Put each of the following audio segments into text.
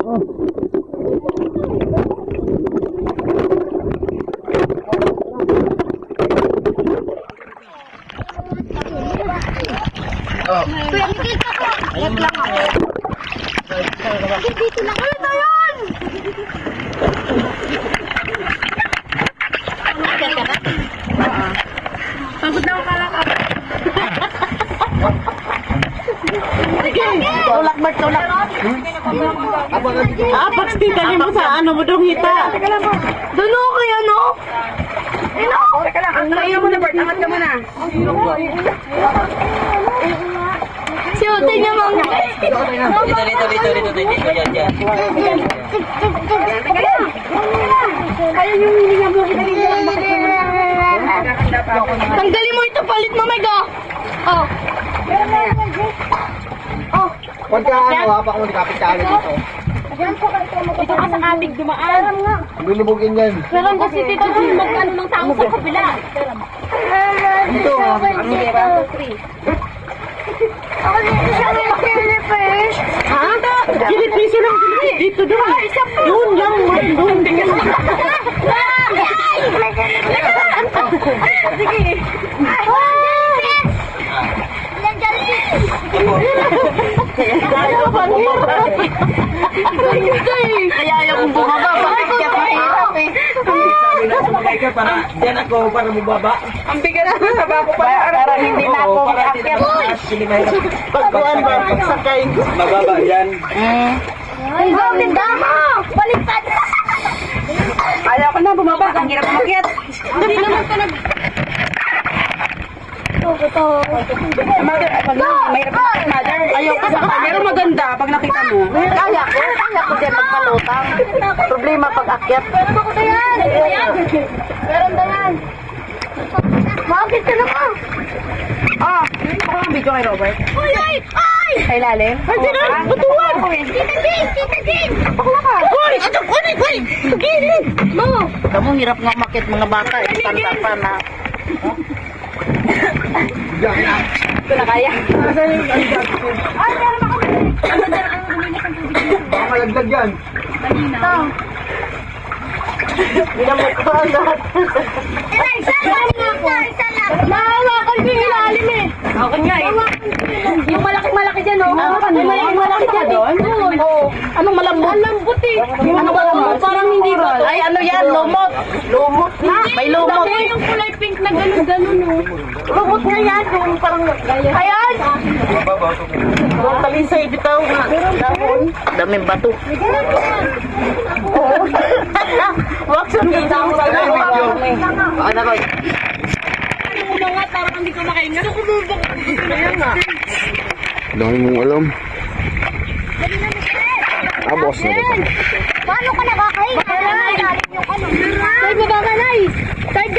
Oh. Kuya, dito ko. Ayun lang ako. Dito lang. Ano to yun? Pagod na ako kalakap. Tulak, Bert, tulak. Pagstitali mo sa ano mo dong hita. Doon ako kaya, no? Teka lang, ang layo mo na, Bert. Angat ka mo na. Siyote niya mga. Dito, dyan. Kaya yung hininga mo kita dito. Tanggalin mo ito, palit mo, Mega. Oh. Oh. Huwag ka hapak mo, kapit tali dito. Ito ka sa aming dumaan. Lulubugin yan. Meron kasi dito kung mag-ano ng tao sa kabila. Dito ha. Ako dito siya may jellyfish. Ha? Jellyfish lang dito doon. Doon lang, doon. Sige. Ilan jellyfish? Kaya ayaw kong bumaba. Bakit kaya mahirap eh? Sabi na sumagay ka para dyan ako para bumaba. Ang bigat na sa bako pa. Para hindi na ako makakit. Pagkuhan ba? Pagsakay. Mababa dyan. Ay, bakit dama? Baliktad. Ayaw ko na bumaba. Ang hirap umakyat. Hindi naman ka nag... Ito. Mother, mahirap umakyat, mother. Ayaw ka sa pero maganda pag nakita mo. Kaya ko dyan magpalutang. Problema pag akyat. Meron ako na yan. Meron na yan. Bakit ka naman? Ako ang video kay Robert. Ay, ay, ay! Sa ilalim? Ay, dyan! Batuan! Tita Jane! Tita Jane! Bakla ka! Hoy! Atok! Hoy! Gilid! Mo! Kamu hirap nga umakyat mga bata. Tanda pa na. Ito na kaya. Ay, meron ako. Baka malagdag yan. Ito. Binamot ko ang lahat. Isa lang. Nahawakan ko yung ilalim eh. Ako nga eh. Yung malaki-malaki dyan, oh. Yung malaki dyan, doon? Oo. Anong malambot? Ang lambot eh. Anong malambot? Parang hindi ba? Ay, ano yan? Lumot. Lumot na. May lumot. Dati yung kulay pink na ganun-ganun, oh. Lumot nga yan. Yung parang gaya. Ayan! Ang talisay bitaw nga. Dahon. Daming bato. Oo. Waksan ka daw sa video. Ano ko? Una nga, parang hindi ko makaingat. Kaya nga. Dami mong alam. Boss na ba? Paano ka nakakahinga? Kailangan ilalim yung ano. Side mo ba ka, Nay? Side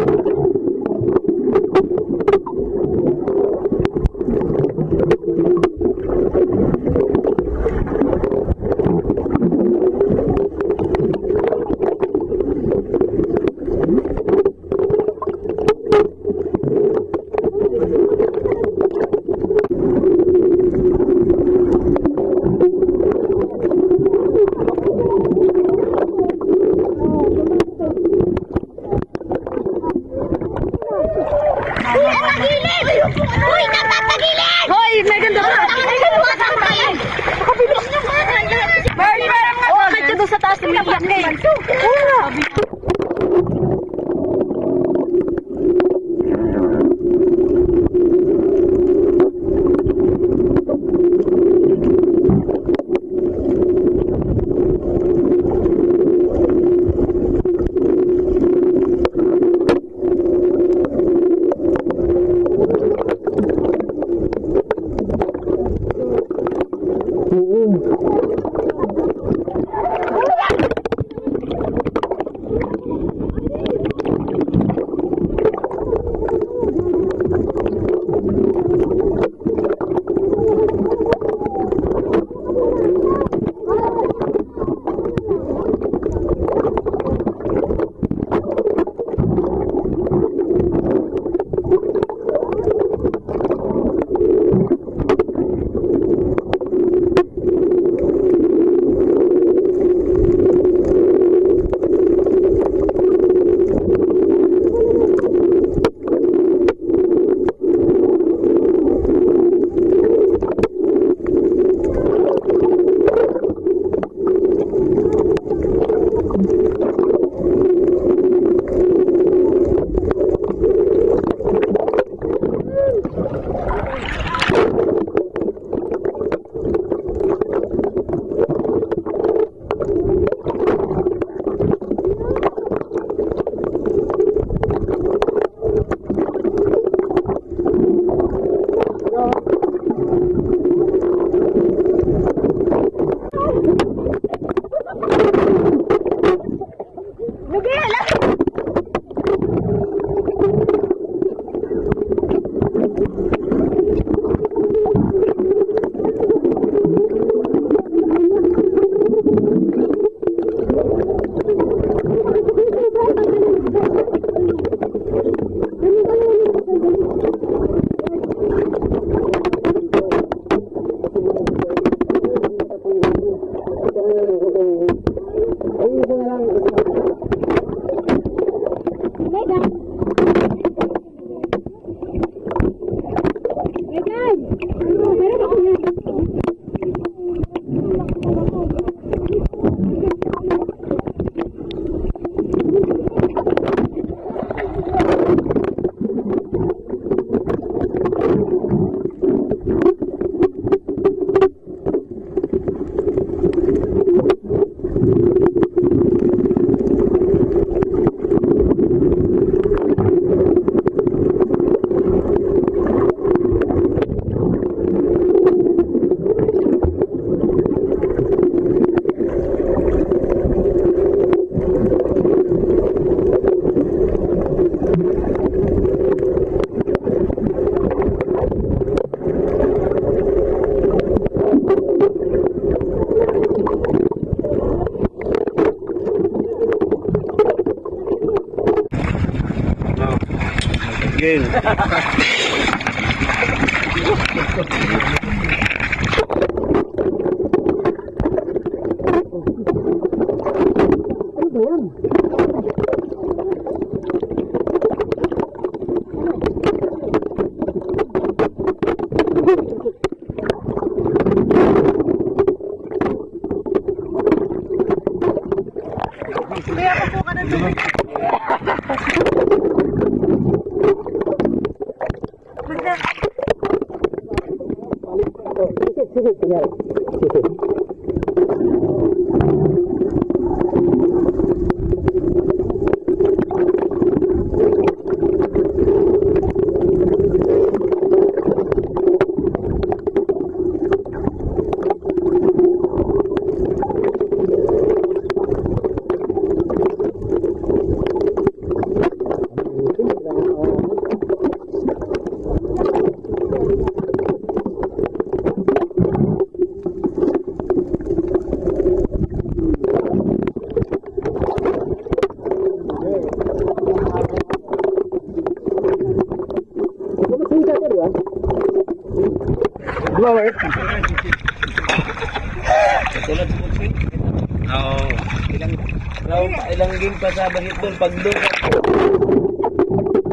Uy, natatagilid! Hoy, may ganda ka! Ay, ganda ka sa kayo! Nakabilis nyo ba? Bali, parang nga! Oo, kahit doon sa taas, umiiyak ka eh. Oo! King. Blower. Tulad sa puti. Oo. Ilang game pa sa bahit doon. Pag doon.